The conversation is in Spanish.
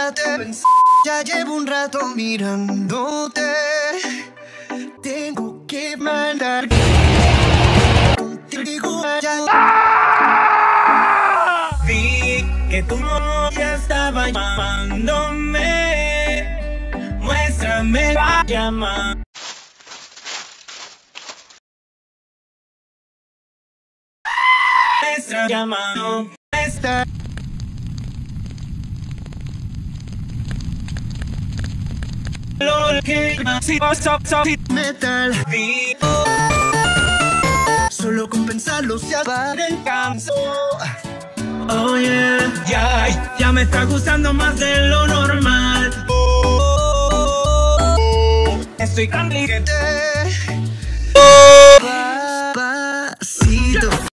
Bésate, ya llevo un rato mirándote. Tengo que mandar contigo allá. Vi que tu novia estaba llamándome. Muéstrame la llamada. Muestra llamado. Esta. Lo que si Metal. vi. Solo con pensarlo se apaga el canso. Oh yeah, ya me está gustando más de lo normal. Estoy tan libre. Papacito.